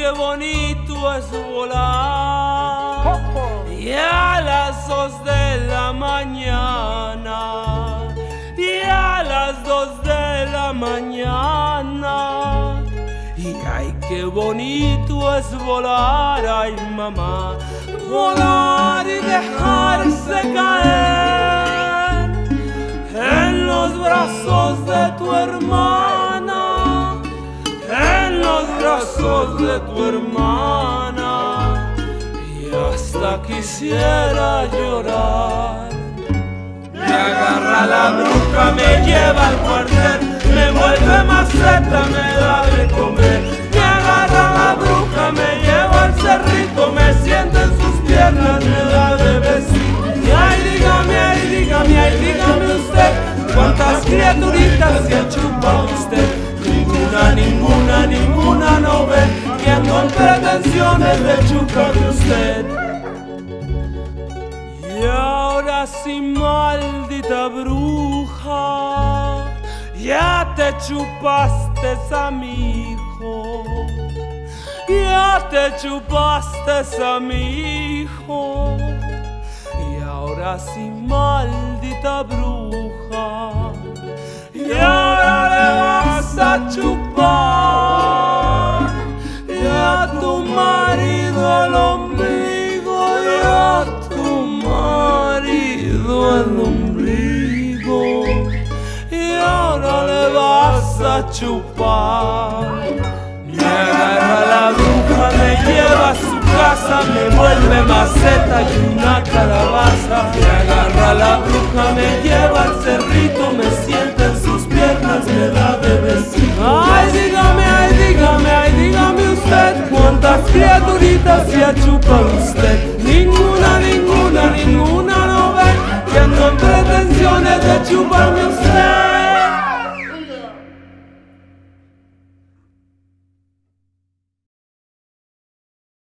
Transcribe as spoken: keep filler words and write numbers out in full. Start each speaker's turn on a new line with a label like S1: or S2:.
S1: qué bonito es volar. Y a las dos de la mañana, y a las dos de la mañana. Y ay, qué bonito es volar, ay mamá, volar y dejarse caer en los brazos de tu hermana, en los brazos de tu hermana. Y hasta quisiera llorar. Me agarra la bruja, me lleva al cuartel, me vuelve maceta, me da de comer. Me agarra la bruja, me lleva al cerrito, me sienta en sus piernas, me da de besito. Y ay, dígame, ay, dígame, ay, dígame usted, ¿cuántas criaturitas se ha chupado usted? Ninguna, ninguna, ninguna no ve, que ando en pretensiones de chuparme usted. Y ahora sí, maldita bruja, ya te chupaste a mi hijo, ya te chupaste a mi hijo. Y ahora sí, maldita bruja, y ahora le vas a chupar y a tu marido el ombligo, y a tu marido el ombligo. Y ahora le vas a chupar. Me agarra la bruja, me lleva a su casa, me vuelve maceta y una calabaza. Me agarra la bruja, me lleva al cerrito, me sienta en sus piernas, me da de besito. Ay, dígame, ay, dígame, ay, dígame usted, ¿cuántas criaturitas se ha chupado usted? Ninguna, ninguna, ninguna no ve, que ando en pretensiones de chupar.